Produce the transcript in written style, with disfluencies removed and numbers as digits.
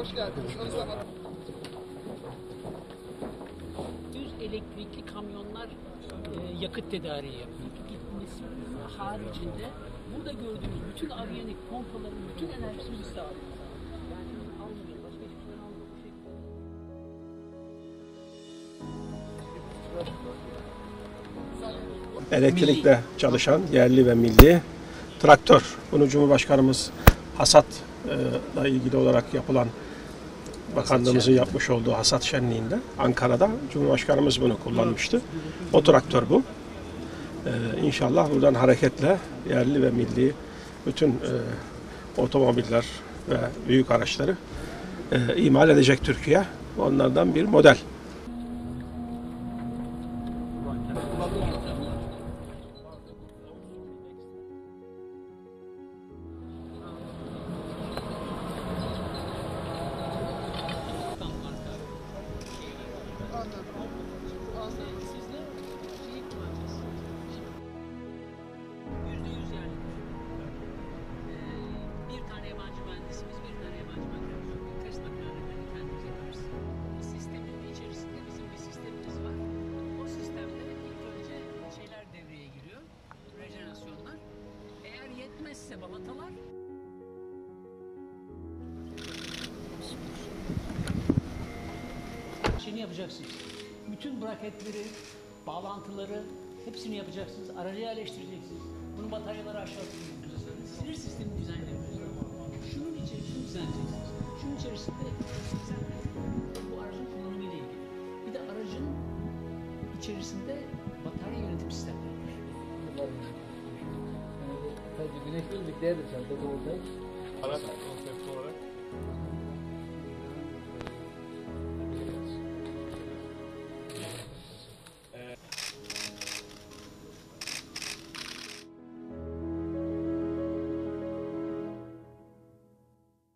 Hoş geldiniz. Düz elektrikli kamyonlar yakıt tedariği yapıyor. Gitmesi haricinde burada gördüğümüz bütün aviyonik pompaların bütün enerjisini biz sağlıyoruz. Yani almıyor. Başka hiçbir şey almıyor. Elektrikle çalışan yerli ve milli traktör. Bunu Cumhurbaşkanımız hasatla ilgili olarak yapılan bakanlığımızın yapmış olduğu hasat şenliğinde Ankara'da Cumhurbaşkanımız bunu kullanmıştı. O traktör bu. İnşallah buradan hareketle yerli ve milli bütün otomobiller ve büyük araçları imal edecek Türkiye. Onlardan bir model. Bir tane yabancı mühendisimiz, bir tane yabancı mühendisimiz. Test makinelerini kendimiz yaparız. Sistemin içerisinde bizim bir sistemimiz var. O sistemde ilk önce şeyler devreye giriyor. Rejenerasyonlar. Eğer yetmezse balatalar. Şeyini yapacaksınız. Bütün braketleri, bağlantıları hepsini yapacaksınız. Aracı yerleştireceksiniz. Bunun bataryaları aşağı atacaksınız. Sinir sistemi düzenlemiyoruz. Şunun içerisini düzenleyeceksiniz. Şunun içerisinde bu aracın kullanımıyla ilgili. Bir de aracın içerisinde batarya yönetim sistemleri var. Sadece güneş değil, bir diğer de fotovoltaik. Araç konsepti olarak